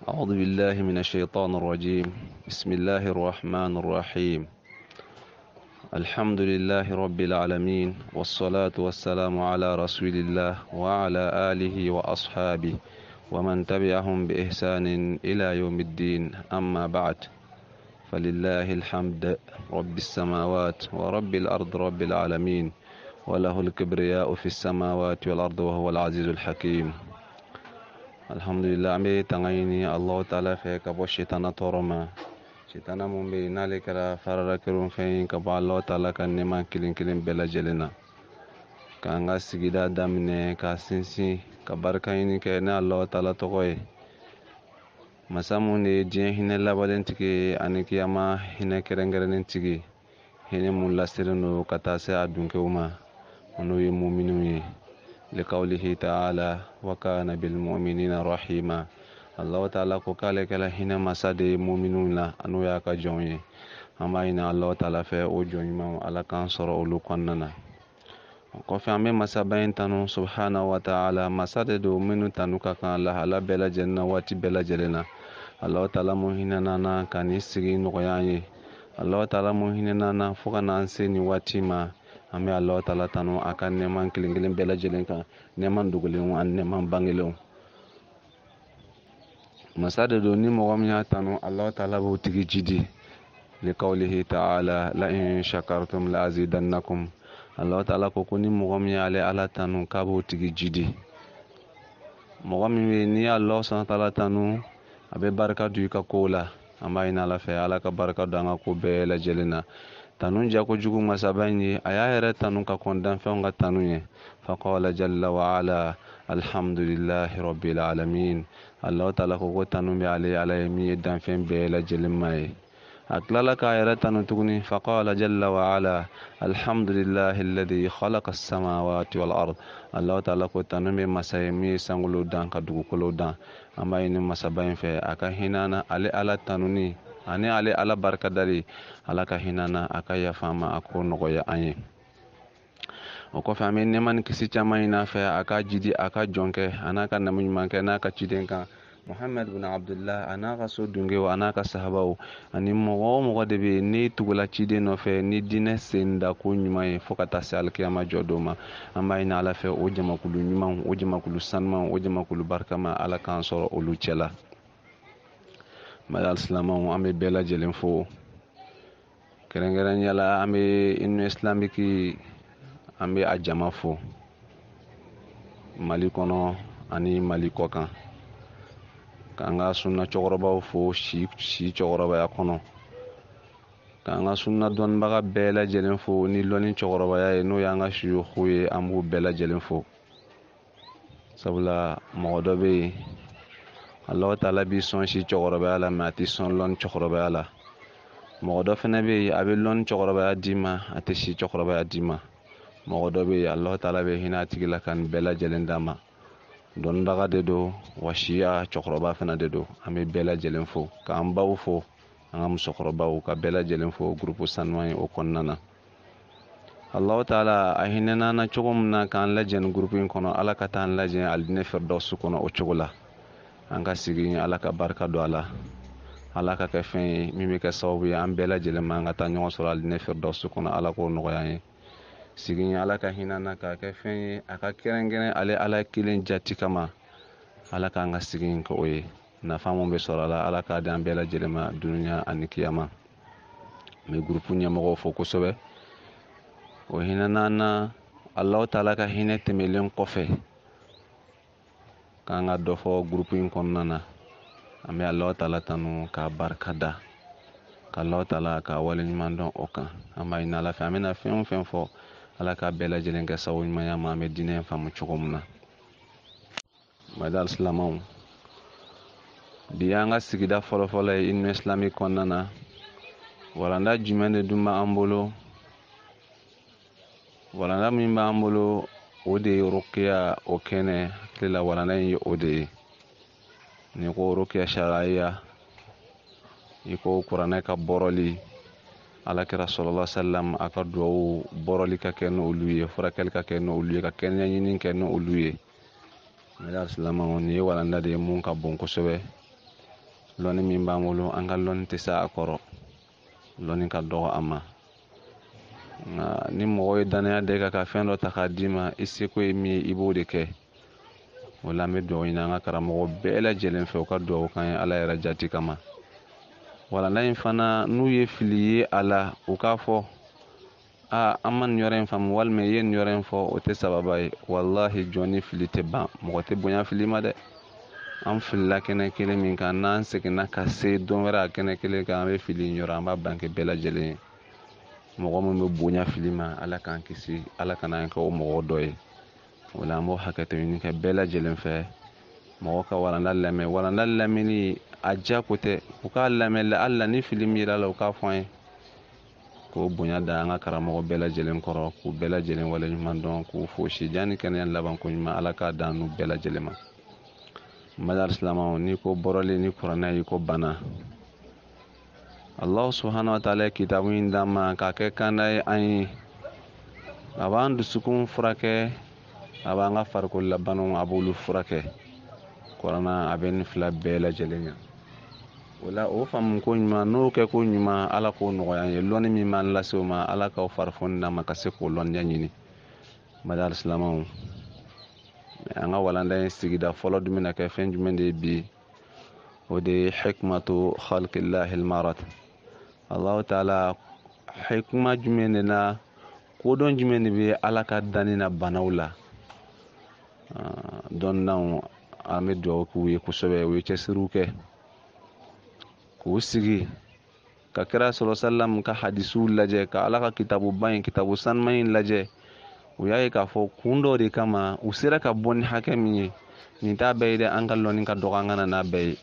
أعوذ بالله من الشيطان الرجيم. بسم الله الرحمن الرحيم. الحمد لله رب العالمين، والصلاة والسلام على رسول الله وعلى آله وأصحابه ومن تبعهم بإحسان إلى يوم الدين. أما بعد، فلله الحمد رب السماوات ورب الأرض رب العالمين، وله الكبرياء في السماوات والأرض وهو العزيز الحكيم. Alhamdulillah, ambe tangayini Allah Ta'ala fe ka bo shaytana toroma shaytana mun be nale kala farara kerun fe ka bo Allah Ta'ala kan ne man kilin bela jelena ka nga sigida damne ka sinsi ka barkayini ke na Allah Ta'ala to koy masamun ne je hinne labalen tike ani kiyama hinne kerengeren tike hinne mun lasirno kata se adunke uma onu ye mu'minu ye لقوله تعالى وكان بالمؤمنين رحيما. الله تعالى قال كلا هنا مساد مؤمنون أنو ياك جوني أما إن الله تعالى في أوجوني ما على كان صار أولو كننا وكفي عمي مسابين تنو سبحانه وتعالى مساد دو منو تنو كان الله على بلا جنة واتي بلا جلنا. الله تعالى مهنا نانا كان يسري نغياني. الله تعالى مهنا نانا فوقنا أنسيني واتي ما ame Allah Ta'ala tanu akan neman kilin bela jelen kan neman dugulin an neman bangilon masada do ni mo ya tanu Allah Ta'ala bu tigi jidi li qawlihi ta'ala la in shakartum la azidannakum. Allah Ta'ala ko ni mo ya ale ala tanu ka bu tigi jidi mo ni Allah Subhanahu Ta'ala tanu abe baraka du ka kola amma ina la fe ala ka baraka danga ko bela jelena tanun jako jugu masabanye aya yɛrɛ tanu ka kondan fɛnw ka tanu ye faqala jalla wa ala alhamdulillahi rabbil alamin. Allah Ta'ala ko tanu be ale ala ye min ye danfɛn bɛɛ lajɛlen ma ye a tilala k'a yɛrɛ tanu tuguni faqala jalla wa ala alhamdulillahi alladhi khalaqa as-samawati wal ard. Allah Ta'ala ko tanu be masa ye min ye sankolo dan ka dugukolo dan an b'a ɲini masaba in fɛ a ka hinana ale ala tanuni ani ale ala barka dari ala ka hinana aka yafama ako nogoya anye o ko fami neman kisi chama ina fa aka jidi aka jonke anaka namu manke naka chidenka Muhammad bin Abdullah anaka so dunge wa anaka sahabau ani mo de be ni tugula chide no fe ni dine senda ko nyuma e fokata sal kiyama jodoma amma ina ala fe o jama kulu nyuma o jama kulu sanma o jama kulu barkama ala kan soro olu chela madal islamaw ambe bela jelen fo kerengeren yala ambe inno islamiki ambe ajama fo mali kono ani mali kokan kanga sunna chogoroba fo shi chogoroba ya kono kanga sunna don baga bela jelen fo ni loni chogoroba ya no yanga shiyo khoye ambu bela jelen fo sabula modobe Allah Ta'ala bi son shi chogoroba ala mati son lon chogoroba ala modo fene be abe lon chogoroba dima ate shi chogoroba dima modo be Allah Ta'ala be hina tigila kan bela jelen dama don daga de do washiya chogoroba fene de do ame bela jelen fo ka ambaw fo angam chogoroba ka bela jelen fo groupe sanway o konnana Allah Ta'ala ahinena na chogum na kan lajen groupe in kono ala katan lajen aldine firdaus kono o chogola an ka sigi ala ka barka do ala ka kɛ fɛn ye min bɛ kɛ sababu ye an bɛɛ lajɛlen ma an ka taa ɲɔgɔn sɔrɔ alinɛ firdausi kɔnɔ ala k'o nɔgɔya ye sigi ala ka hinɛ na k'a kɛ fɛn ye a ka kɛrɛnkɛrɛn ale ala kelen jati kama ala k'an ka sigi kɛ o ye nafa mun bɛ sɔrɔ a la ala k'a di an bɛɛ lajɛlen ma dunuya ani kiyama n bɛ gurupu ɲɛmɔgɔw fo kosɛbɛ o hinɛ na Alahu Ta'ala ka hinɛ tɛmɛlen kɔfɛ k'an ka dɔ fɔ gurupu in kɔnɔna na an bɛ Alahu Ta'ala tanu k'a barika da ka Alahu Ta'ala ka waleɲuman dɔn o kan an b'a ɲini ala fɛ an bɛna fɛn o fɛn fɔ ala ka bɛɛ lajɛlen kɛ sababu ɲumanya ma an bɛ diinɛ in faamu cogo min na madal silamɛw bi y'an ka sigida fɔlɔfɔlɔ ye inno islamique kɔnɔna na walanda jumɛn de dun b'an bolo walanda min b'an bolo o de ye rukiya o kɛnɛ tilela walanda in ye o de ye ni ko rukiya sharaiya i ko kuranɛ ka bɔrɔli alakira sallallahu alaihi wasallam aka duwawu bɔrɔli ka kɛ n'olu ye furakɛli ka kɛ n'olu ye ka kɛnɛya ɲini kɛ n'olu ye mɛdal silamɛw ni ye walanda de ye mun ka bon kosɛbɛ lɔnni min b'an bolo an ka lɔnni tɛ se a kɔrɔ lɔnni ka dɔgɔ a ma nka ni mɔgɔ ye danaya da i kan ka fɛn dɔ ta k'a d'i ma i seko ye min ye i b'o de kɛ o la an bɛ dugawu ɲini an ka karamɔgɔ bɛɛ lajɛlen fɛ u ka dugawu k'an ye ala yɛrɛ jati kama walanda in fana n'u ye fili ye a la u k'a fɔ an ma nin yɔrɔ in faamu walima i ye nin yɔrɔ in fɔ o tɛ sababa ye wallahi jɔn ni fili tɛ ban mɔgɔ tɛ bonya fili ma dɛ an filila kɛnɛ kelen min kan n'an seginna ka se don wɛrɛ a kɛnɛ kelen kan an bɛ fili in yɔrɔ an b'a banke bɛɛ lajɛlen ye mɔgɔ min bɛ bonya fili ma ala k'an kisi ala kana an kɛ o mɔgɔ dɔ ye o la an b'o hakɛto ɲini kɛ bɛɛ lajɛlen fɛ mɔgɔ ka walanda lamɛn walanda lamɛnni a diyago tɛ u k'a lamɛn hali la ni fili min yera la u k'a fɔ an ye k'o bonya da an ka karamɔgɔ bɛɛ lajɛlen kɔrɔ k'u bɛɛ lajɛlen waleɲuman dɔn k'u fosi janni kɛnɛya laban ko ɲuman ala k'a dan n'u bɛɛ lajɛlen ma madar silamaw ni ko bɔrɔlen ni kuranɛ yi ko bana Allah subhanahu wa ta'ala ye kitabu in d'an ma k'a kɛ kanda ye an ye a b'an dusukun furakɛ a b'an ka farikololabanaw a b'olu furakɛ kuranɛ a bɛ nin fila bɛɛ lajɛlen ɲa o la o faamu ko ɲuman n'o kɛ ko ɲuman ala k'o nɔgɔya an ye lɔnni min b'an lase o ma ala k'aw farifoni d'an ma ka se k'o lɔnniya ɲini madar silamaw an ka walanda in sigida fɔlɔ dun bɛna kɛ fɛn jumɛn de ye bi o de ye hikmatu khalqillahi almarat Allah ta'ala hikma jumɛn de na kodɔn jumɛn de bɛ ala ka danni na banaw la dɔnnaw an bɛ dugawu k'u ye kosɛbɛ u ye cɛsiriw kɛ k'u sigi ka kira sallam ka hadisuw lajɛ ka ala ka kitabuba in kitabu sanuma in lajɛ u y'a ye k'a fɔ kun dɔ de kama u sera ka bɔ ni hakɛ min ye nin t'a bɛɛ ye dɛ an ka lɔnni ka dɔgɔ an ka na n'a bɛɛ ye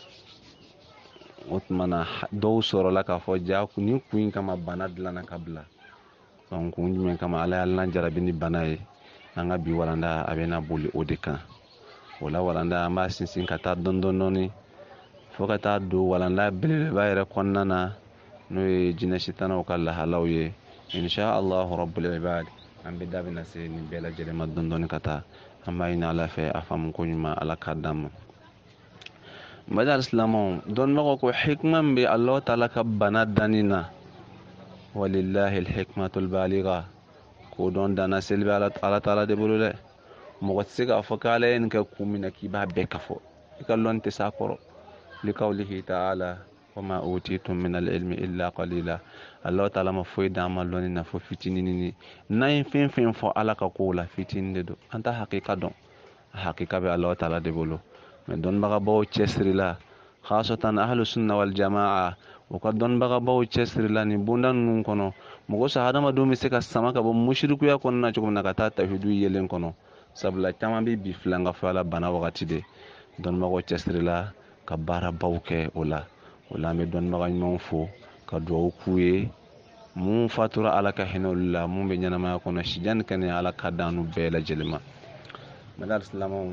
o tuma na dɔw sɔrɔla k'a fɔ ja ni kun in kama bana dilanna ka bila kun jumɛn kama ala y'an jarabi ni bana ye an ka bi walanda a bɛ na boli o de kan o la walanda an b'a sinsin ka taa dɔɔni fo ka taa don walanda belebeleba yɛrɛ kɔnɔna na n'o ye jinɛ sitanaw ka lahalaw ye insha Allah rabbul ibad an bɛ da bɛna se nin bɛɛ lajɛlen ma dɔɔni ka taa an b'a ɲini ala fɛ a faamu ko ɲuman ala k'a d'an ma madar silamaw dɔnnibagaw ko hikma min bɛ Allah ta'ala ka bana danni na walillahi alhikmatul baligha ko dɔn danna seli bɛ ala ta'ala de bolo dɛ mɔgɔ tɛ se k'a fɔ k'ala ye nin kɛ kun min na k'i b'a bɛɛ ka fɔ i ka lɔnni tɛ s'a kɔrɔ likawlihi ta'ala wama utitum min al-ilmi illa qalila Allah ta'ala ma foyi d'an ma lɔnni na fo fitinini n'an ye fɛn fɛn fɔ ala ka kow la fitinin de don an t'a hakika dɔn a hakika bɛ Allah ta'ala de bolo mais dɔnnibagabaw cɛsirila khasatan ahlu sunna wal jamaa o ka dɔnnibagabaw cɛsirila nin bonda ninnu kɔnɔ mɔgɔ sa hadamadenw bɛ se ka sama ka bɔ mushrikuya kɔnɔna cogo min na ka taa tawhidu yelen kɔnɔ sabula caman bɛ bi filan ka fɔ ala bana wagati de dɔnnibagaw cɛsirila ka baarabaw kɛ o la an bɛ dɔnnibaga ɲumanw fo ka dugawu k'u ye mun fatura ala ka hinɛ olu la mun bɛ ɲɛnamaya kɔnɔ si janni kɛnɛya ala ka dan n'u bɛɛ lajɛlen ma madar silamaw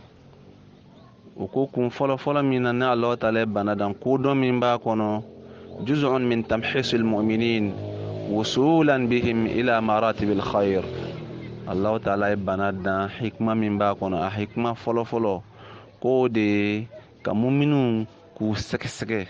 o ko kun fɔlɔ min na ne Allah ta'ala ye bana dan kodɔn min b'a kɔnɔ juz'un min tamhisil mu'minin wusulan bihim ila maratibil khair Allah ta'ala ye bana dan hikma min b'a kɔnɔ a hikma fɔlɔ ko de ka mu'minun k'u sɛgɛsɛgɛ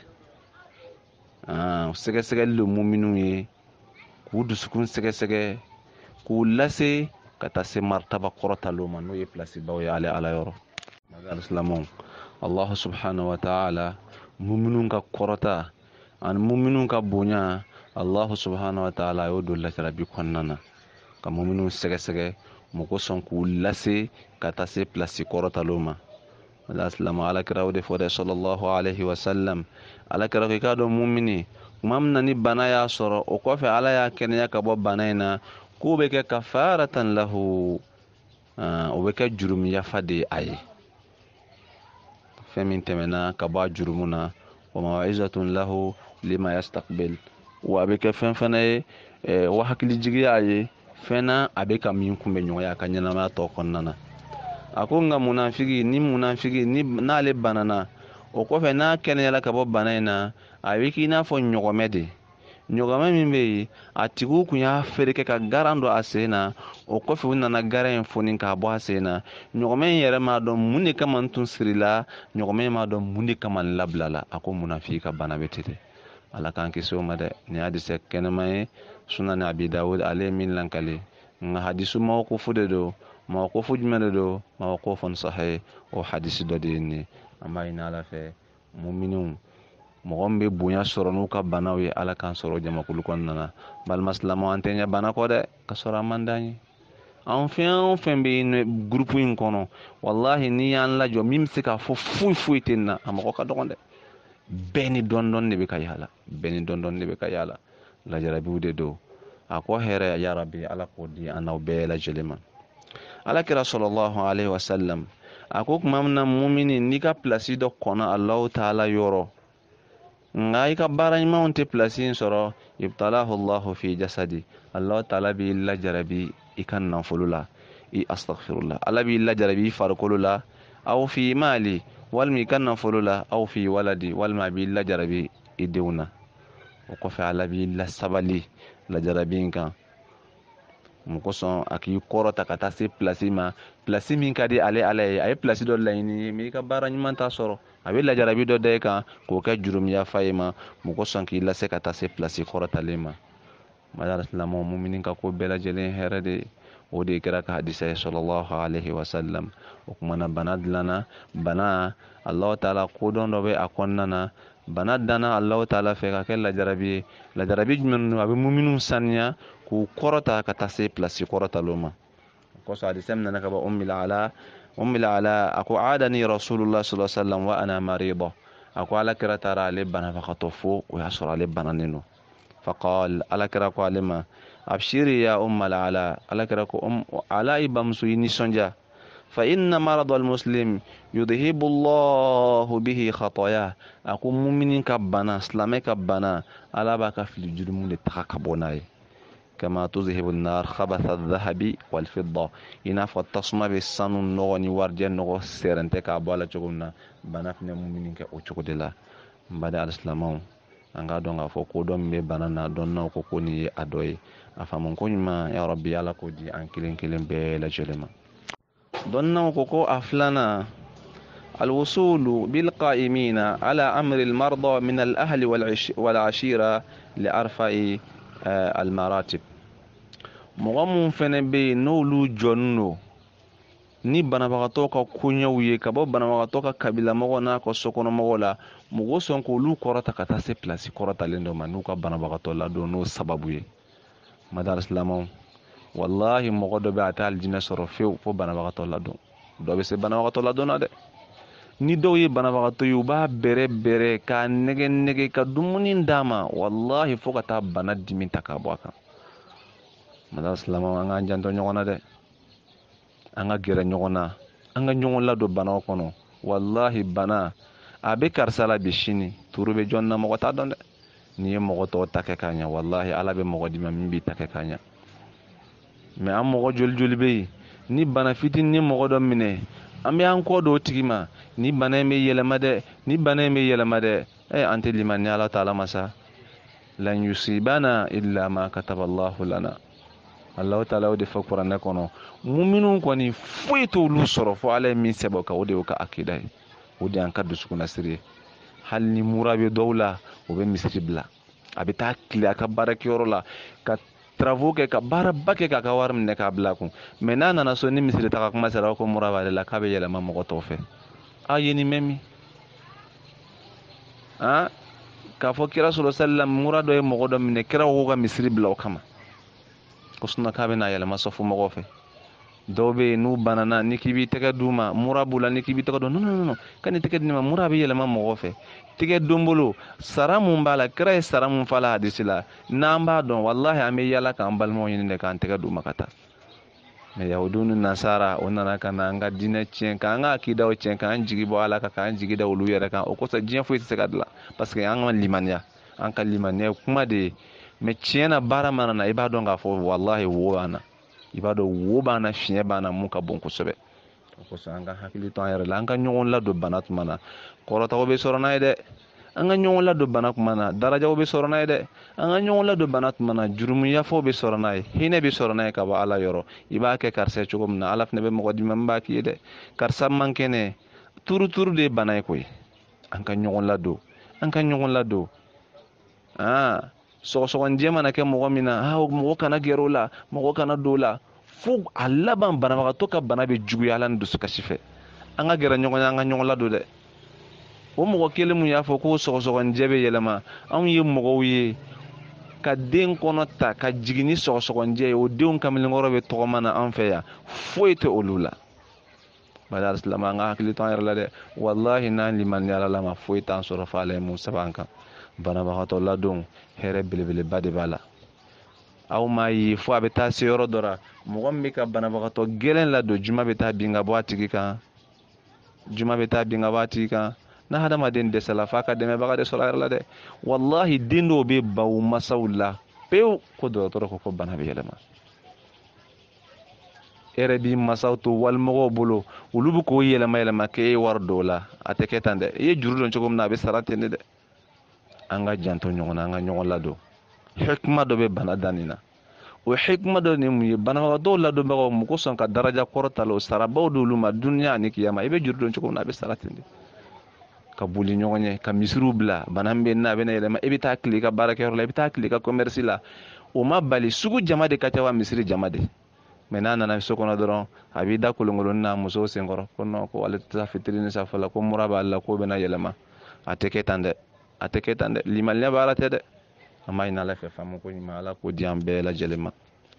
sɛgɛsɛgɛli le mu'minun ye k'u dusukun sɛgɛsɛgɛ k'u lase ka taa se martaba kɔrɔtalo ma n'o ye place baw ye ala yɔrɔ madar silamaw Allah subhanahu wa ta'ala mu'minun ka kɔrɔta ani mu'minun ka bonya Allah subhanahu wa ta'ala y'o don lakarabi kɔnɔna na ka mu'minun sɛgɛsɛgɛ mɔgɔ sɔn k'u lase ka taa se place kɔrɔtalo ma madar silamaw ala kira o de fɔ dɛ sallallahu alaihi wa sallam ala kira ko i k'a dɔn mu'mini kuma min na ni bana y'a sɔrɔ o kɔfɛ ala y'a kɛnɛya ka bɔ bana in na k'o bɛ kɛ kafaratan lahu o bɛ kɛ jurum yafa de a ye fɛn min tɛmɛna ka bɔ a jurumu na wa maw'izatun lahu lima yastaqbil wa a bɛ kɛ fɛn fana ye wa hakili jigiya a ye fɛn na a bɛ ka min kunbɛ ɲɔgɔnya a ka ɲɛnamaya tɔ kɔnɔna na a ko nka munafiki ni n'ale banana o kɔfɛ n'a kɛnɛyala ka bɔ bana in na a bɛ k'i n'a fɔ ɲɔgɔmɛ de ɲɔgɔmɛ min bɛ yen a tigiw kun y'a feere kɛ ka garan don a sen na o kɔfɛ u nana garan in foni k'a bɔ a sen na ɲɔgɔmɛ in yɛrɛ m'a dɔn mun de kama n tun sirila ɲɔgɔmɛ in m'a dɔn mun de kama n labilala a ko munna f'i ka bana bɛ ten de ala k'an kisi o ma dɛ nin y'a disa kɛnɛma ye sunan abi dawud ale ye min lankale nka hadisu ma ko fu de don ma ko fu jumɛn de don ma ko fɔ sahih o hadisi dɔ de ye nin an b'a ɲini ala fɛ muminunw mɔgɔ min bɛ bonya sɔrɔ n'u ka banaw ye ala k'an sɔrɔ jamakulu kɔnɔna na balima silamɛw an tɛ ɲɛ bana kɔ dɛ ka sɔrɔ a man d'an ye an fɛn o fɛn bɛ gurupu in kɔnɔ walahi n'i y'an lajɔ min bɛ se k'a fɔ foyi foyi tɛ nin na a mɔgɔ ka dɔgɔn dɛ bɛɛ ni dɔɔnin de bɛ ka yaala bɛɛ ni dɔɔnin de bɛ ka yaala lajarabiw de don a ko hɛrɛ ya rabi ala k'o di an n'aw bɛɛ lajɛlen ma alakira sallallahu alaihi wasallam a ko tuma min na mumini n'i ka pilasi dɔ kɔnɔ alahu taala yɔrɔ nga i ka baara ɲumanw tɛ pilasi in sɔrɔ ibtalahu allahu fi jasadi alahu taala b'i lajarabi i ka nafolo la i astaghfirullah ala b'i lajarabi i farikolo la aw fi mali walima i ka nafolo la aw fi waladi walima a b'i lajarabi i denw na o kɔfɛ ala b'i lasabali lajarabi in kan mun kosɔn a k'i kɔrɔta ka taa se pilasi ma pilasi min ka di ale ala ye a ye pilasi dɔ laɲini ye mais i ka baara ɲuman t'a sɔrɔ a bɛ lajarabi dɔ da i kan k'o kɛ jurumiya fa ye ma mun kosɔn k'i lase ka taa se pilasi kɔrɔtalen ma madara silamɛw mumini ka ko bɛɛ lajɛlen hɛrɛ de o de kɛra ka hadisa ye sallallahu alaihi wasallam o kumana bana dilanna bana allahu taala kodɔn dɔ bɛ a kɔnɔna na bana danna allahu taala fɛ ka kɛ lajarabi ye lajarabi jumɛn a bɛ muminiw saniya k'u kɔrɔta ka taa se pilasi kɔrɔtalo ma kosɔn hadisa min nana ka bɔ ummil ala a ko aadani rasulullah sallallahu alaihi wasallam wa ana marida a ko ala kira taara ale banabagatɔ fo o y'a sɔrɔ ale bananen don faqal ala kira ko ale ma abshiri ya ummal ala ala kira ko ala i bamuso i nisɔndiya fa inna marada almuslim yudhibu allahu bihi khataya a ko mumini ka bana silamɛ ka bana ala b'a ka fili jurumu de taga ka bɔ n'a ye kama tuzhibu an-nar khabatha adh-dhahabi wal-fidda ina fa tasma be sanu nɔgɔ ni warijɛ nɔgɔ sɛrɛntɛ k'a bɔ a la cogo min na bana fɛnɛ mumini kɛ o cogo de la n bada alisilamɛw an k'a dɔn k'a fɔ ko dɔ min bɛ bana na dɔnnaw ko nin ye a dɔ ye a faamu ko ɲuman ya rabbi ala k'o di an kelen kelen bɛɛ lajɛlen ma dɔnnaw ko a filanan الوصول بالقائمين على أمر المرضى من الأهل والعشيرة لأرفع المراتب mɔgɔ mun fɛnɛ bɛ yen n'olu jɔnnen don ni banabagatɔ ka koɲɛw ye ka bɔ banabagatɔ ka kabila mɔgɔ n'a ka sokɔnɔmɔgɔw la mɔgɔ sɔn k'olu kɔrɔta ka taa se pilasi kɔrɔtalen dɔ ma n'u ka banabagatɔ ladon n'o sababu ye madara silamɛw wallahi mɔgɔ dɔ bɛ a tɛ alijinɛ sɔrɔ fewu fo banabagatɔ ladon dɔ bɛ se banabagatɔ ladon na dɛ ni dɔw ye banabagatɔ ye u b'a bɛrɛ bɛrɛ k'a nɛgɛ nɛgɛ ka dumuni d'a ma wallahi fo ka taa bana dimi ta k'a bɔ a kan madara silamɛw an k'an janto ɲɔgɔn na dɛ an ka gɛrɛ ɲɔgɔn na an ka ɲɔgɔn ladon banaw kɔnɔ wallahi bana a bɛ karisa la bi sini turu bɛ jɔn na mɔgɔ t'a dɔn dɛ n'i ye mɔgɔ tɔw ta kɛ k'a ɲɛ wallahi ala bɛ mɔgɔ d'i ma min b'i ta kɛ k'a ɲɛ mais an mɔgɔ joli joli bɛ yen ni bana fitinin ni mɔgɔ dɔ minɛ an bɛ an kɔ don o tigi ma ni bana in bɛ yɛlɛma dɛ ni bana in bɛ yɛlɛma dɛ an tɛ limani ala ta'ala masa lan yusibana illa ma kataballahu lana Allahu taala o de fɔ kuranɛ kɔnɔ muminun kɔni foyi t'olu sɔrɔ fo ala ye min sɛbɛn o kan o de y'o ka akida ye o de y'an ka dusukunnasiri ye hali ni mura bɛ dɔw la o bɛ misiri bila a bɛ taa tile a ka baarakɛyɔrɔ la ka travaux kɛ ka baaraba kɛ k'a ka wari minɛ k'a bila a kun mais n'a nana so ni misiri taga kuma sera ko mura b'ale la k'a bɛ yɛlɛma mɔgɔ tɔw fɛ a ye nin mɛn min k'a fɔ kira sallallahu alaihi wasallam mura dɔ ye mɔgɔ dɔ minɛ kira ko ka misiri bila o kama ko sunna k'a bɛ na yɛlɛma sɔfo mɔgɔw fɛ dɔw bɛ yen n'u banana ni k'i b'i tɛgɛ d'u ma mura b'u la ni k'i b'i tɛgɛ don non ka ni tɛgɛ di ne ma mura bɛ yɛlɛma mɔgɔ fɛ tɛgɛ don bolo sara mun b'a la kira ye sara mun fɔ la hadisi la n'an b'a dɔn wallahi an bɛ yala k'an balimaw ɲini de k'an tɛgɛ d'u ma ka taa mais yahudu ni nasara o nana ka na an ka diinɛ tiɲɛ k'an ka akidaw tiɲɛ k'an jigi bɔ ala kan k'an jigi da olu yɛrɛ kan o kosɔn diɲɛ foyi tɛ se ka dilan parce que an ka limaniya ye kuma de ye mais tiɲɛ na baara mana na i b'a dɔn k'a fɔ wallahi wo b'an na i b'a dɔn wo b'an na fiɲɛ b'an na mun ka bon kosɛbɛ o kosɔn an ka hakili to an yɛrɛ la an ka ɲɔgɔn ladon bana tuma na kɔrɔtɔgɔ bɛ sɔrɔ n'a ye dɛ an ka ɲɔgɔn ladon bana kuma na darajaw bɛ sɔrɔ n'a ye dɛ an ka ɲɔgɔn ladon bana kuma na jurumuyafɔw bɛ sɔrɔ n'a ye hinɛ bɛ sɔrɔ n'a ye ka bɔ ala yɔrɔ i b'a kɛ karisa cogo min na ala fana bɛ mɔgɔ d'i ma min b'a k'i ye dɛ karisa man kɛnɛ turuturu de ye bana ye koyi an ka ɲɔgɔn ladon an ka ɲɔgɔn ladon sɔgɔsɔgɔnijɛ mana kɛ mɔgɔ min na mɔgɔ kana gɛrɛ o la mɔgɔ kana don o la fo a laban banabagatɔ ka bana bɛ juguya ala ni dusukasi fɛ an ka gɛrɛ ɲɔgɔn ye an ka ɲɔgɔn ladon dɛ o mɔgɔ kelen mun y'a fɔ ko sɔgɔsɔgɔnijɛ bɛ yɛlɛma anw ye mɔgɔw ye ka den kɔnɔ ta ka jigin ni sɔgɔsɔgɔnijɛ ye o denw kamalenkɔrɔ bɛ tɔgɔma na an fɛ yan foyi tɛ olu la bari alisilama an ka hakili to an yɛrɛ la dɛ walahi n'an limaniyara ala ma foyi t'an sɔrɔ fɔ ala ye mun sɛbɛn an kan banabagatɔ ladon hɛrɛ belebeleba de b'a la aw m'a ye fo a bɛ taa se yɔrɔ dɔ la mɔgɔ min bɛ ka banabagatɔ gɛlɛn ladon juma bɛ taa bin ka bɔ a tigi kan juma bɛ taa bin ka bɔ a tigi kan na hadamaden dɛsɛla f'a ka dɛmɛbaga de sɔrɔ a yɛrɛ la dɛ walahi den dɔw bɛ baw masaw la pewu ko dɔgɔtɔrɔ ko bana bɛ yɛlɛma e yɛrɛ b'i masaw to walimɔgɔw bolo olu bɛ k'o yɛlɛma yɛlɛma k'e ye wari dɔw la a tɛ kɛ tan dɛ i ye juru dɔn cogo min na a bɛ sara ten de dɛ an ka janto ɲɔgɔn na an ka ɲɔgɔn ladon hikima dɔ bɛ bana danin na o hikima dɔ ni mun ye banabagatɔw ladonbagaw mun ko sɔn ka daraja kɔrɔta la o sarabaw d'olu ma duniya ani kiyama i bɛ juru dɔn cogo min na a bɛ sara ten de ka boli ɲɔgɔn ye ka misiriw bila bana min bɛ n'a bɛ na yɛlɛma i bɛ taa tile i ka baarakɛyɔrɔ la i bɛ taa tile i ka commerce la o ma bali sugu jama de ka ca wa misiri jama de mɛ n'a nana so kɔnɔ dɔrɔn a b'i da kolonkolon na musow senkɔrɔ ko non ko ale tɛ taa fitiri ni safa la ko mura b'ale la k'o bɛna yɛlɛma a tɛ kɛ tan dɛ a tɛ kɛ tan dɛ limaniya b'a la tɛ dɛ an b'a ɲini ala fɛ faamu ko ɲuman ala k'o di an bɛɛ lajɛlen ma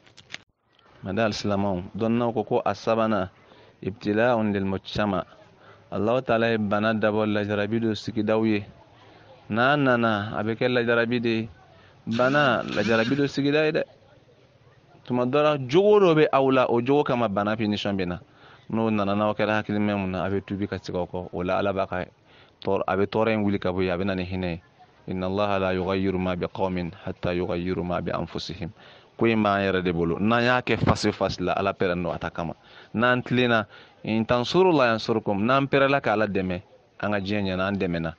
mada alisilamɛw dɔnnaw ko a sabanan ibtila'un lil mujtama Allahu taala ye bana dabɔ lajarabi don sigidaw ye n'a nana a bɛ kɛ lajarabi de ye bana lajarabi don sigida ye dɛ tuma dɔ la jogo dɔ bɛ aw la o jogo kama bana pinisɔn bɛ na n'o nana n'aw kɛra hakilimɛ mun na a bɛ tubi ka segin aw kɔ o la ala b'a ka a bɛ tɔɔrɔ in wuli ka bɔ yen a bɛ na ni hinɛ ye inna allaha la yughayyiru ma bi qawmin hatta yughayyiru ma bi anfusihim ko in b'an yɛrɛ de bolo n'an y'a kɛ fasi la ala pɛrɛn don a ta kama n'an tilenna in tansurullahi yansurukum n'an pɛrɛla ka ala dɛmɛ an ka diɲɛ ɲɛna an dɛmɛna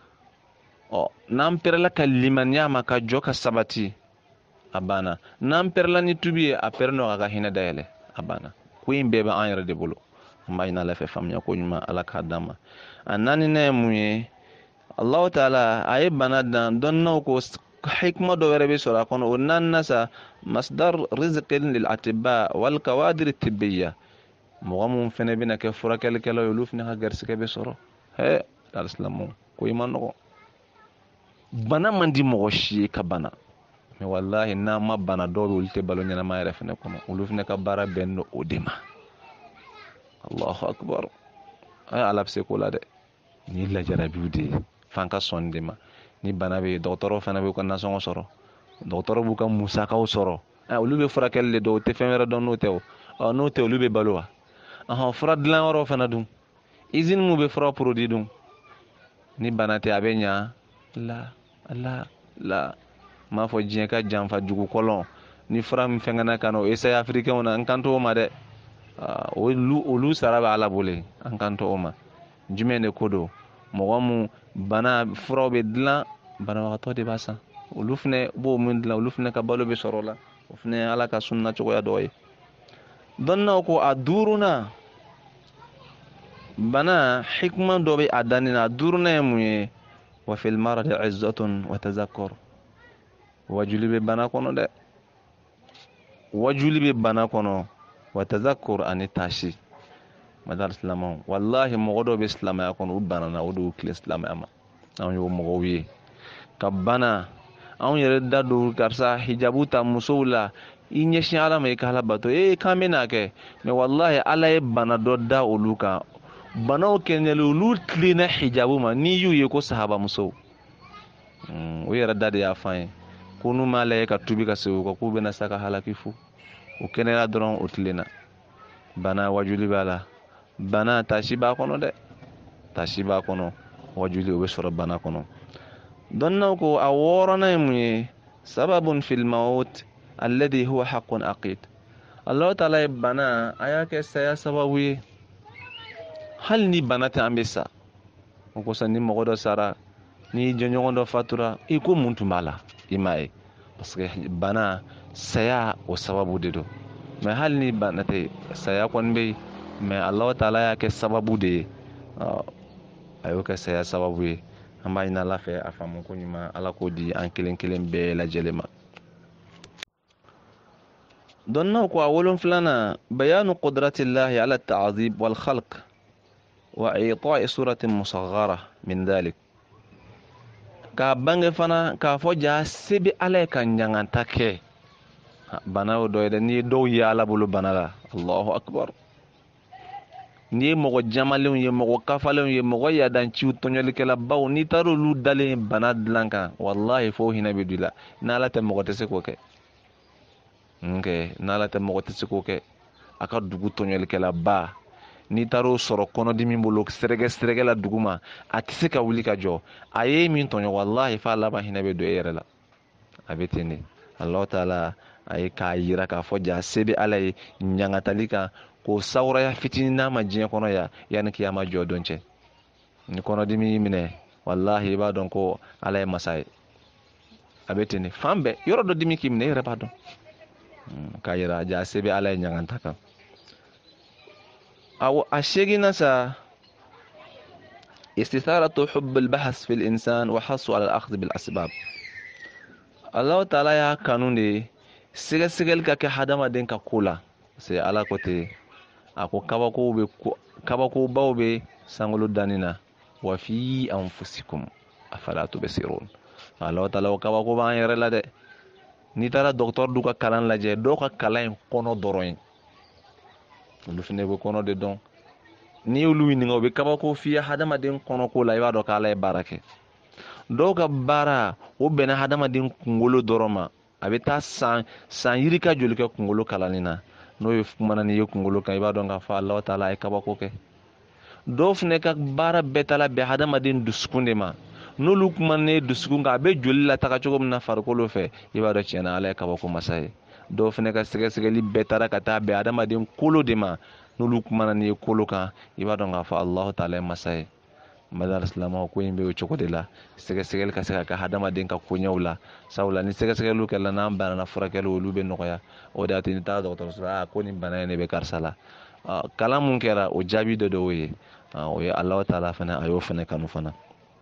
n'an pɛrɛla ka limaniya ma ka jɔ ka sabati a banna n'an pɛrɛla ni tubi ye a pɛrɛn don a ka hinɛ dayɛlɛ a banna ko in bɛɛ bɛ an yɛrɛ de bolo an b'a ɲini ala fɛ faamuya ko ɲuman ala k'a d'an ma a naaninan ye mun ye Allahu taala a ye bana dan dɔnnaw ko hikma dɔ wɛrɛ bɛ sɔrɔ a kɔnɔ o naaninan sa masdar rizqin lil atiba wal kawadir tibbiya mɔgɔ mun fɛnɛ bɛna kɛ furakɛlikɛlaw ye olu fɛnɛ ka garisigɛ bɛ sɔrɔ alisilamu ko i ma nɔgɔ bana man di mɔgɔ si ye ka bana mɛ wallahi n'a ma bana dɔw bɛ olu tɛ balo ɲɛnama yɛrɛ fɛnɛ kɔnɔ olu fɛnɛ ka baara bɛn don o de ma Allahu akbar ala bɛ se ko la dɛ ni lajarabiw de ye f'an ka sɔn de ma ni bana bɛ dɔgɔtɔrɔ fana b'u ka nasɔngɔ sɔrɔ dɔgɔtɔrɔ b'u ka musakaw sɔrɔ olu bɛ furakɛli de dɔn o tɛ fɛn wɛrɛ dɔn n'o tɛ o n'o tɛ olu bɛ balo wa fura dilanyɔrɔ fana dun usine mun bɛ fura produit dun ni bana tɛ a bɛ ɲa la m'a fɔ diɲɛ ka janfa jugu kɔlɔn ni fura min fɛngɛna ka na o essaye africain na an kan to o ma dɛ olu sara bɛ ala bolo an kan to o ma jumɛn de ko don mɔgɔ mun bana furaw bɛ dilan banabagatɔ de b'a san olu fɛnɛ b'o min dilan olu fɛnɛ ka balo bɛ sɔrɔ o la o fɛnɛ ye ala ka sunna cogoya dɔ ye dɔnnaw ko a duurunan bana hikma dɔ bɛ a danni na a duurunan ye mun ye wa fil maradi izzatun wa tazakkur wajuli bɛ bana kɔnɔ dɛ wajuli bɛ bana kɔnɔ wa tazakkur ani taasi madar silamɛw wallahi mɔgɔ dɔw bɛ silamɛya kɔnɔ u banana o de y'u tile silamɛya ma anw y'o mɔgɔw ye ka bana anw yɛrɛ da don karisa hijabu ta musow la i ɲɛsin ala ma i ka ala bato k'an bɛna kɛ mɛ wallahi ala ye bana dɔ da olu kan banaw kɛɲɛlen olu tilenna hijabu ma n'i y'u ye ko sahaba musow o yɛrɛ da de y'a f'an ye ko n'u m'a lajɛ ka tubi ka segin o kan k'u bɛna sa ka halaki fu o kɛnɛya dɔrɔn o tilenna bana wajuli b'a la bana taasi b'a kɔnɔ dɛ taasi b'a kɔnɔ wajuli o bɛ sɔrɔ bana kɔnɔ dɔnnaw ko a wɔɔrɔnan ye mun ye sababun fil maut alladhi huwa haqqun aqid Allahu taala ye bana a y'a kɛ saya sababu ye hali ni bana tɛ an bɛ sa o kosɔn ni mɔgɔ dɔ sara ni jɔnɲɔgɔn dɔ fatura i ko mun tun b'a la i m'a ye parce que bana saya o sababu de don mais hali ni bana tɛ saya kɔni bɛ yen mais Alahu taala y'a kɛ sababu de ye a y'o kɛ saya sababu ye an b'a ɲini Ala fɛ a faamu ko ɲuman Ala k'o di an kelen kelen bɛɛ lajɛlen ma. دون قاولون فلنا بيان قدرة الله على التعذيب والخلق وإعطاء صورة مصغرة من ذلك كابانغ فانا كافوجا سيبي عليك نيانتاكي بناو دويدا ني دو يالا بولو بنالا الله أكبر ni mogo jamalin ye mogo kafalen ye mogo yadan ciw tonyoli kala baw ni taro lu dalen bana dilanka wallahi fo hina bidula na la te mogo te se ko ke nke n'ala tɛ mɔgɔ tɛ se k'o kɛ a ka dugu tɔɲɔlikɛla ba n'i taar'o sɔrɔ kɔnɔdimi bolo sɛrɛgɛ la dugu ma a tɛ se ka wuli ka jɔ a ye min tɔɲɔ walahi f'a laban hinɛ bɛ don e yɛrɛ la a bɛ ten de Alahu taala a ye k'a yira k'a fɔ ja se bɛ ala ye ɲangatali kan k'o sawuraya fitinin n'a ma diɲɛ kɔnɔ ya yanni kiyama jɔ don cɛ ni kɔnɔdimi y'i minɛ walahi i b'a dɔn ko ala ye masa ye a bɛ ten de fan bɛɛ yɔrɔ dɔ dimi k'i minɛ e yɛrɛ b'a dɔn k'a yira ja se bɛ ala ye ɲaganta kan الشيء استثارة حب البحث في الإنسان وحث على الأخذ بالأسباب الله تعالى يا قانون دي سيغل كا حدما دين كا كولا سي على كوتي اكو كباكو باو بي سانغلو دانينا وفي أنفسكم أفلا تبصرون الله تعالى كباكو بان يرلا دي ni taara docteur du ka kalan lajɛ dɔw ka kalan in kɔnɔ dɔrɔn ye olu fana bɛ kɔnɔ de dɔn n'i y'olu ɲininka u bɛ kabako f'i ye hadamaden kɔnɔko la i b'a dɔn k'ala ye baara kɛ dɔw ka baara o bɛnna hadamaden kunkolo dɔrɔn ma a bɛ taa san yiri ka joli kɛ kunkolo kalanni na n'o ye kumana n'i ye kunkolo kan i b'a dɔn k'a fɔ Alahu taala ye kabako kɛ dɔw fana ka baara bɛɛ taala bɛn hadamaden dusukun de ma n'olu kumanen dusukun kan a bɛ joli la taga cogo min na farikolo fɛ i b'a dɔn tiɲɛna ala ye kabako masa ye dɔw fana ka sɛgɛsɛgɛli bɛɛ taara ka taa bɛn hadamaden kolo de ma n'olu kumana n'i ye kolo kan i b'a dɔn k'a fɔ Alahu taala ye masa ye madar silamɛw ko in bɛ o cogo de la sɛgɛsɛgɛli ka se ka kɛ hadamaden ka koɲɛw la sabula ni sɛgɛsɛgɛliw kɛla n'an banana furakɛliw olu bɛ nɔgɔya o de y'a to ni taara dɔgɔtɔrɔso la ko nin bana in de bɛ karisa la kalan mun kɛra o jaabi dɔ de y'o ye o ye Alahu taala fana a y'o fana kanu fana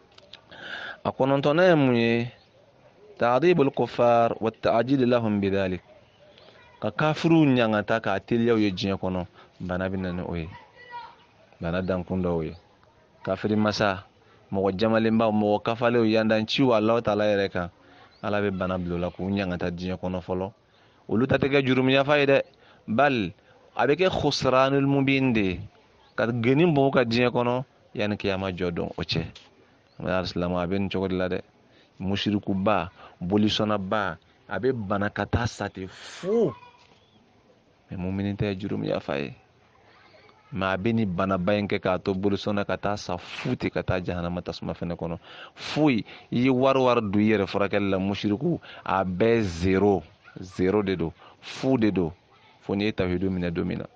a kɔnɔntɔnnan ye mun ye ta'dibul kuffar wa ta'jil lahum bidhalik ka kafiru ɲangata k'a teliya u ye diɲɛ kɔnɔ bana bɛ na ni o ye bana dankun dɔw ye kafiri masa mɔgɔ jamalenba mɔgɔ kafalenw yandanciw Alahu taala yɛrɛ kan ala bɛ bana bila o la k'u ɲangata diɲɛ kɔnɔ fɔlɔ olu ta tɛ kɛ jurumuyafa ye dɛ bal a bɛ kɛ khusranul mubin de ka geni bɔ ka diɲɛ kɔnɔ yanni kiyama jɔ don o cɛ silamɛ a bɛ nin cogo de la dɛ musirikuba bolisɔnnaba a bɛ bana ka taa sa ten fu mɛ mumini tɛ jurumuyafa ye mɛ a bɛ nin banaba in kɛ k'a to bolisɔnna ka taa sa fu ten ka taa jahanama tasuma fɛnɛ kɔnɔ foyi i ye wari don i yɛrɛ furakɛli la musiriku a bɛɛ zero de don fu de don fo n'i ye tawhidu minɛ don min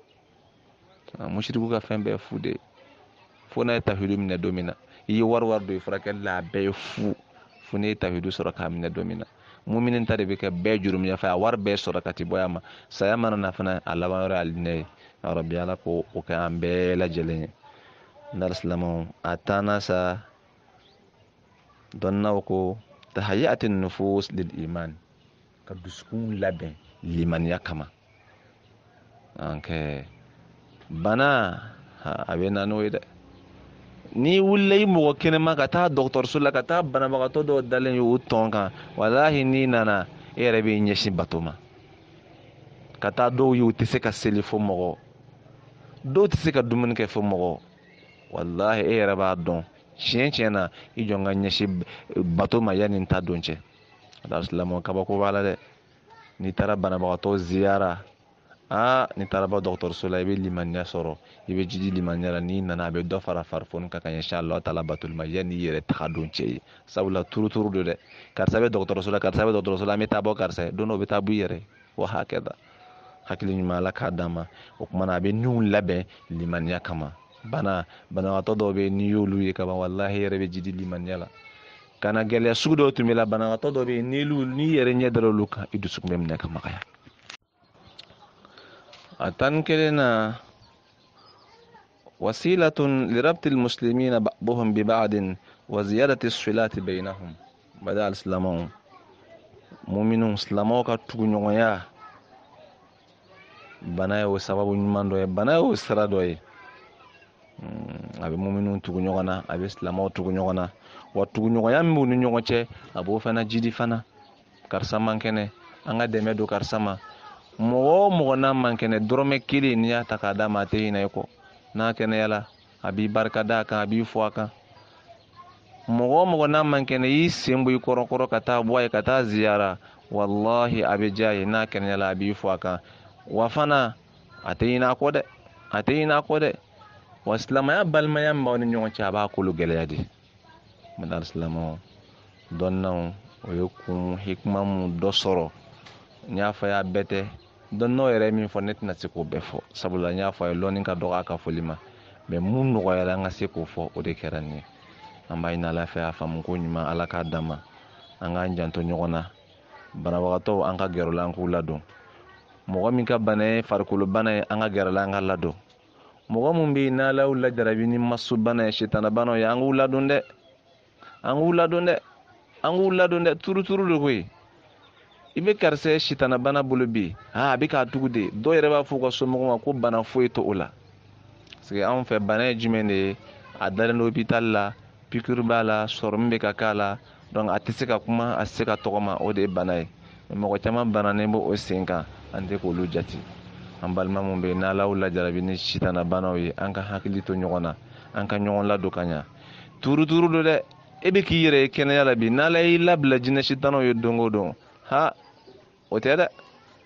na musiriku ka fɛn bɛɛ fu de fo n'a ye tawhidu minɛ don min na i ye wari don i furakɛli la a bɛɛ ye fu n'i ye tawhidu sɔrɔ k'a minɛ don min na mumini ta de bɛ kɛ bɛɛ jurumuyafa a wari bɛɛ sɔrɔ ka ti bɔ a ma saya mana na fana a laban yɔrɔ ye alijinɛ ye rabi ala ko o kɛ an bɛɛ lajɛlen ye n da silamɛw a taana sa dɔnnaw ko tahayati nufus lil iman ka dusukun labɛn limaniya kama bana a bɛ na n'o ye dɛ ni wulila i mɔgɔ kɛnɛma ka taa dɔgɔtɔrɔso la ka taa banabagatɔ dɔw dalen ye o tɔn kan walahi n'i nana e yɛrɛ b'i ɲɛsin bato ma ka taa dɔw ye u tɛ se ka seli fo mɔgɔ dɔw tɛ se ka dumuni kɛ fo mɔgɔ walahi e yɛrɛ b'a dɔn tiɲɛ na i jɔ n ka ɲɛsin bato ma yanni n ta don cɛ alasilamɛ kabako b'a la dɛ n'i taara banabagatɔ ziyara n'i taara ba dɔgɔtɔrɔso la i bɛ limaniya sɔrɔ i bɛ jidi limaniya la n'i nana a bɛ dɔ fara farifoni kan ka ɲɛsin Alahu taala batoli ma yanni i yɛrɛ taga don cɛ ye sabula turuturu don dɛ karisa bɛ dɔgɔtɔrɔso la karisa bɛ dɔgɔtɔrɔso la an bɛ taa bɔ karisa ye don dɔ bɛ taa bɔ i yɛrɛ wa hakɛda hakili ɲuman Ala k'a d'an ma o kumana a bɛ niw labɛn limaniya kama banabagatɔ dɔw bɛ yen n'i y'olu ye kaban walahi i yɛrɛ bɛ jidi limaniya la kana gɛlɛya sugu dɔw tun bɛ la banabagatɔ dɔ bɛ yen n'i yɛrɛ ɲɛ dara olu kan i dusukun bɛ minɛ ka magaya. a tan kelen na wasilatun lirabti almuslimina ba'dhum bi ba'din wa ziyadati as-silati bainahum. bada al-islamaw mu'minun silamaw ka tugu ɲɔgɔnya bana ye o sababu ɲuman dɔ ye, bana ye o sira dɔ ye. a bɛ mu'minun tugu ɲɔgɔn na, a bɛ silamaw tugu ɲɔgɔn na, wa tuguɲɔgɔnya min b'u ni ɲɔgɔn cɛ a b'o fana jidi fana. karisa man kɛnɛ, an ka dɛmɛ don karisa ma. mɔgɔ o mɔgɔ n'a man kɛnɛ dɔrɔmɛ kelen n'i y'a ta k'a d'a ma a tɛ ɲinɛ i kɔ. n'a kɛnɛyala a b'i barika da a kan, a b'i fɔ a kan. mɔgɔ o mɔgɔ n'a man kɛnɛ y'i sen bɔ i kɔrɔkɔrɔ ka taa bɔ a ye ka taa ziyara, wallahi a bɛ diya ye. n'a kɛnɛyala a b'i fɔ a kan, wa fana a tɛ ɲinɛ a kɔ dɛ, a tɛ ɲinɛ a kɔ dɛ. wa silamɛya balimaya min b'aw ni ɲɔgɔn cɛ a b'a kolo gɛlɛya de. madal silamɛw dɔnnaw o ye kun hikima mun dɔ sɔrɔ, n y'a fɔ y'a bɛɛ tɛ. dɔnnaw yɛrɛ min fɔ ne tɛna se k'o bɛɛ fɔ, sabula n y'a fɔ a ye lɔnni ka dɔgɔ a ka foli ma, mɛ mun nɔgɔyara an ka se k'o fɔ o de kɛra nin ye. an b'a ɲini ala fɛ a faamu ko ɲuman ala k'a d'an ma. an k'an janto ɲɔgɔn na, banabagatɔw an ka gɛrɛ la an k'u ladon. mɔgɔ min ka bana ye farikolo bana ye an ka gɛrɛ la an ka ladon. mɔgɔ min bɛ yen n'ala y'u lajarabi ni masu bana ye sitana bana ye an k'u ladon dɛ, an k'u ladon dɛ, an k'u ladon dɛ. turuturu de koyi. i bɛ karisa ye sitana bana bolo bi a bɛ k'a tugu de. dɔw yɛrɛ b'a fɔ u ka somɔgɔw ma ko bana foyi to o la. parce que anw fɛ bana ye jumɛn de ye, a dalen don hôpital la, piqûre b'a la, sɔrɔmu bɛ ka k'a la, donc a tɛ se ka kuma, a tɛ se ka tɔgɔma, o de ye bana ye. mɔgɔ caman bananen b'o sen kan, an tɛ k'olu jate. an balima mun bɛ yen n'ala y'u lajarabi ni sitana banaw ye an ka hakili to ɲɔgɔn na, an ka ɲɔgɔn ladon ka ɲa. turuturu do dɛ. e bɛ k'i yɛrɛ ye kɛnɛya la bi, n'ala y'i labila jinɛ sitanaw ye don o don, ha o tɛ dɛ,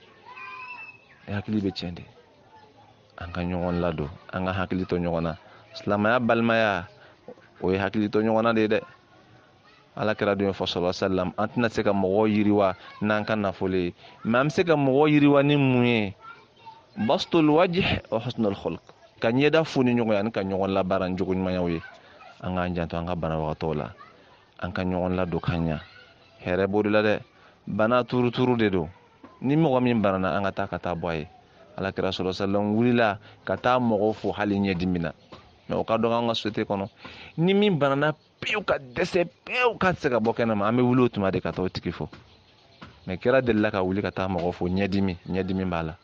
e hakili bɛ tiɲɛ de. an ka ɲɔgɔn ladon, an ka hakili to ɲɔgɔn na. silamɛya balimaya o ye hakili to ɲɔgɔn na de dɛ. ala kɛra don fɔ sallallahu alaihi wasallam an tɛna se ka mɔgɔw yiriwa n'an ka nafolo ye, mɛ an bɛ se ka mɔgɔw yiriwa ni mun ye? bastul wajh wa husnul khulq, ka ɲɛda fu ni ɲɔgɔn ye ani ka ɲɔgɔn labaara ni jogo ɲumanyaw ye. an k'an janto an ka banabagatɔw la, an ka ɲɔgɔn ladon ka ɲa. hɛrɛ b'o de la dɛ. bana turuturu de don. ni mɔgɔ min banana an ka taa bɔ a ye. ala kɛra sallallahu alaihi wasallam wulila ka taa mɔgɔw fo hali ɲɛdimi na, mɛ o ka dɔgɔ an ka société kɔnɔ. ni min banana pewu ka dɛsɛ pewu k'a tɛ se ka bɔ kɛnɛma, an bɛ wuli o tuma de ka taa o tigi fo. mɛ kɛra delila ka wuli ka taa mɔgɔ fo ɲɛdimi b'a la.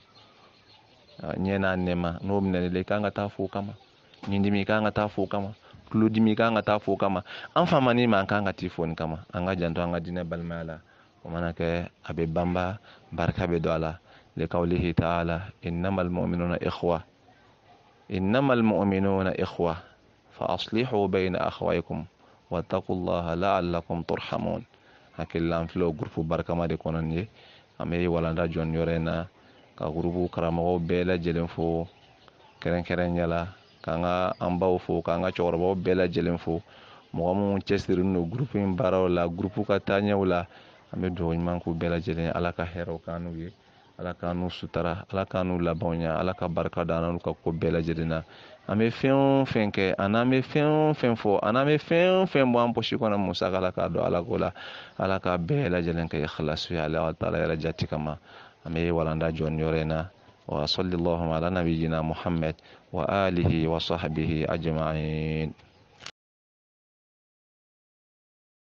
ɲɛ n'a nɛma n'o minɛ i kan ka taa fo kama. ɲindimi i kan ka taa fo kama. tulodimi i kan ka taa fo kama. an famani ma an kan ka t'i fo nin kama. an ka janto an ka diinɛ balimaya la. o mana kɛ a bɛ banba, barika bɛ don a la. لقوله تعالى إنما المؤمنون إخوة إنما المؤمنون إخوة فأصلحوا بين أخويكم واتقوا الله لعلكم ترحمون. hakil lan filo groupe barka ma de konon ye ame walanda jon yorena ka groupe karamɔgɔw bɛɛ lajɛlen fo kɛrɛnkɛrɛn ɲala k'an ka an baw fo k'an ka cɛkɔrɔbaw bɛɛ lajɛlen fo. mɔgɔ minnu cɛsirilen don groupe in baaraw la, groupe ka taaɲɛw la, an bɛ dugawu ɲuman k'u bɛɛ lajɛlen. ala ka hɛrɛw k'an n'u ye, ala ka n'u sutara, ala ka n'u labanw ɲa, ala ka barika da n'u ka ko bɛɛ lajɛlen na. an bɛ fɛn o fɛn kɛ, an n'an bɛ fɛn o fɛn fɔ, an n'an bɛ fɛn o fɛn bɔ an posi kɔnɔ musaka la k'a dɔn ala ko la, ala ka bɛɛ lajɛlen kɛ ikhlasu ye ala taala yɛrɛ jati kama. an bɛ walanda jɔ nin yɔrɔ in na. wa sallallahu ala nabiyina muhammad wa alihi wa sahbihi ajma'in.